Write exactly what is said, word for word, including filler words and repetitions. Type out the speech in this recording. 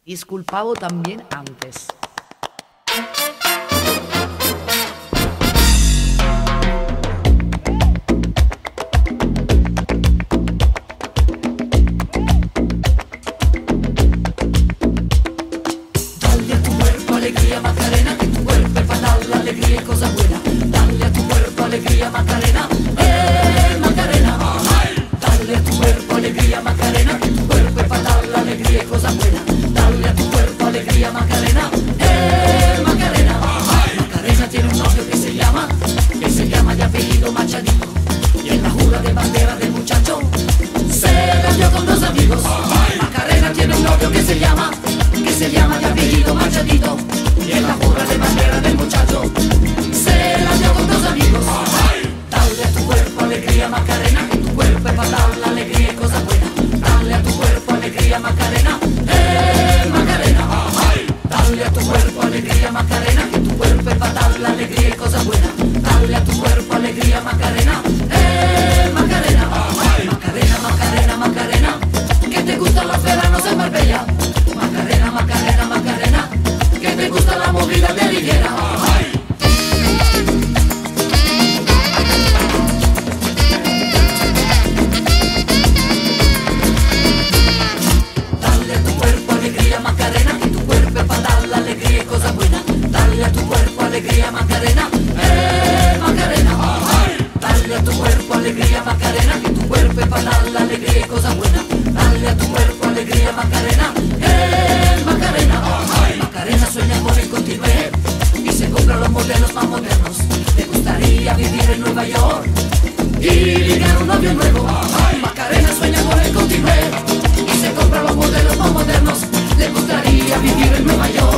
Disculpado también antes. Dale a tu cuerpo alegría Macarena, que tu cuerpo es para dar la alegría y cosas buenas. Dale a tu cuerpo alegría Macarena, eh Macarena. Dale a tu cuerpo alegría Macarena, que tu cuerpo es para dar la alegría y cosas buenas. Dale a tu cuerpo alegría Macarena, eh Macarena. Macarena tiene un novio que se llama, que se llama de apellido Machadito. Y en la jura de bandera del muchacho se la dio con dos amigos. Macarena tiene un novio que se llama, que se llama de apellido Machadito. Y en la jura de bandera del muchacho se la dio con dos amigos. Dale a tu cuerpo alegría Macarena, que tu cuerpo es para dar la alegría y cosas buenas. Dale a tu cuerpo alegría Macarena, eh Macarena. Dale a tu cuerpo alegría Macarena, que tu cuerpo es para dar la alegría y cosas buenas. Dale a tu cuerpo alegría Macarena, eh Macarena. Macarena, Macarena, Macarena, que te gustan los veranos en Marbella. Macarena, Macarena, Macarena, que te gusta la movida de liguera. Dale a tu cuerpo alegría Macarena, que tu cuerpo es para dar la alegría y cosas buenas. Dale a tu cuerpo alegría Macarena, eh Macarena. Dale a tu cuerpo alegría Macarena, que tu cuerpo es para dar la alegría y cosas buenas. Dale a tu cuerpo alegría Macarena, eh Macarena. Macarena sueña con el continuer y se compra los modelos más modernos. Le gustaría vivir en Nueva York y ligar un novio nuevo. Macarena sueña con el continuer y se compra los modelos más modernos. Le gustaría vivir en Nueva York